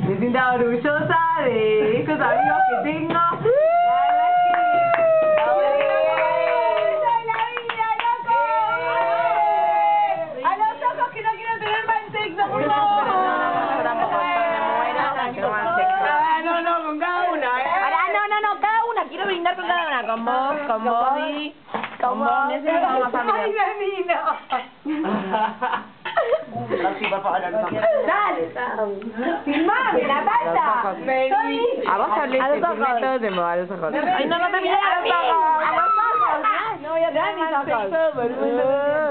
Me siento orgullosa de estos amigos que tengo. La verdad es que... ¡A los ojos que no quiero tener mal sexo, por favor! Yo tampoco, me muero, quiero más sexo. No, con cada una, Ahora, no, cada una, quiero brindar con cada una, con vos, con Bobby, con vos, necesitamos más ¡Ay, amigas. Sí, por favor, Dale, filmame, Natalia. A vos hablé, a los ojos. todo el tiempo, a los ojos. Ay, no te mires a los ojos. A los ojos. No voy a tener más sexo, boludo.